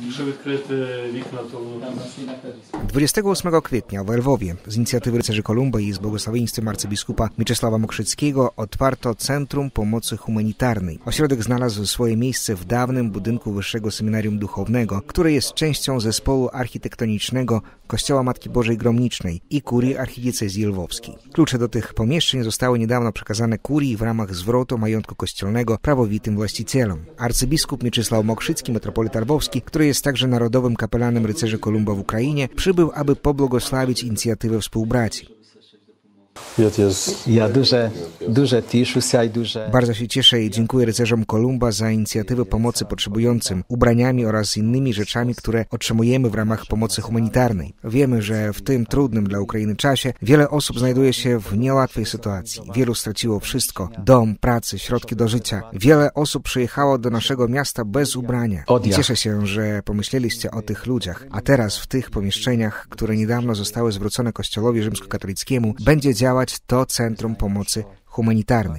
Якщо відкрити вікна, то 28 kwietnia w Lwowie z inicjatywy Rycerzy Kolumba i z błogosławieństwem arcybiskupa Mieczysława Mokrzyckiego otwarto Centrum Pomocy Humanitarnej. Ośrodek znalazł swoje miejsce w dawnym budynku Wyższego Seminarium Duchownego, które jest częścią zespołu architektonicznego Kościoła Matki Bożej Gromnicznej i kurii archidiecezji lwowskiej. Klucze do tych pomieszczeń zostały niedawno przekazane kurii w ramach zwrotu majątku kościelnego prawowitym właścicielom. Arcybiskup Mieczysław Mokrzycki, metropolita lwowski, który jest także narodowym kapelanem Rycerzy Kolumba w Ukrainie, przybył, aby pobłogosławić inicjatywę współbraci. Ja дуже тішуся і дуже... Bardzo się cieszę i dziękuję rycerzom Kolumba za inicjatywę pomocy potrzebującym, ubraniami oraz innymi rzeczami, które otrzymujemy w ramach pomocy humanitarnej. Wiemy, że w tym trudnym dla Ukrainy czasie wiele osób znajduje się w niełatwej sytuacji. Wielu straciło wszystko: dom, pracę, środki do życia. Wiele osób przyjechało do naszego miasta bez ubrania. I cieszę się, że pomyśleliście o tych ludziach. A teraz w tych pomieszczeniach, które niedawno zostały zwrócone Kościołowi rzymskokatolickiemu, będzie działać to Centrum Pomocy Humanitarnej.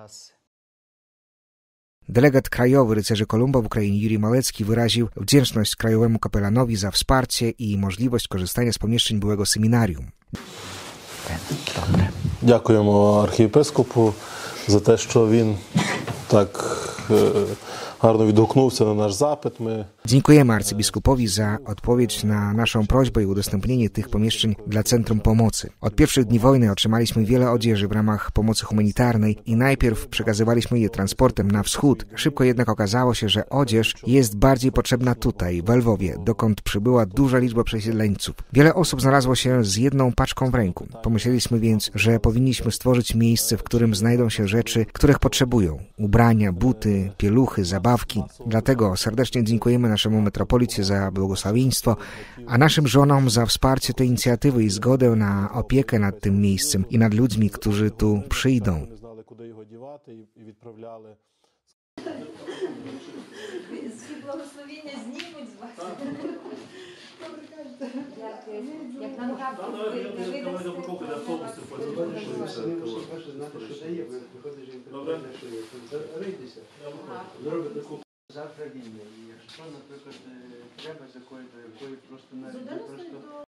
Delegat krajowy Rycerzy Kolumba w Ukrainie Jurij Malecki wyraził wdzięczność krajowemu kapelanowi za wsparcie i możliwość korzystania z pomieszczeń byłego seminarium. Дякуємо архієпископу за те, що він так гарно відгукнувся на наш запит. Dziękujemy arcybiskupowi za odpowiedź na naszą prośbę i udostępnienie tych pomieszczeń dla Centrum Pomocy. Od pierwszych dni wojny otrzymaliśmy wiele odzieży w ramach pomocy humanitarnej i najpierw przekazywaliśmy je transportem na wschód. Szybko jednak okazało się, że odzież jest bardziej potrzebna tutaj, w Lwowie, dokąd przybyła duża liczba przesiedleńców. Wiele osób znalazło się z jedną paczką w ręku. Pomyśleliśmy więc, że powinniśmy stworzyć miejsce, w którym znajdą się rzeczy, których potrzebują: ubrania, buty, pieluchy, zabawki. Dlatego serdecznie dziękujemy naszemu metropolicie za błogosławieństwo, a naszym żonom za wsparcie tej inicjatywy i zgodę na opiekę nad tym miejscem i nad ludźmi, którzy tu przyjdą. Завтра вільно. І якщо, наприклад, треба з якої просто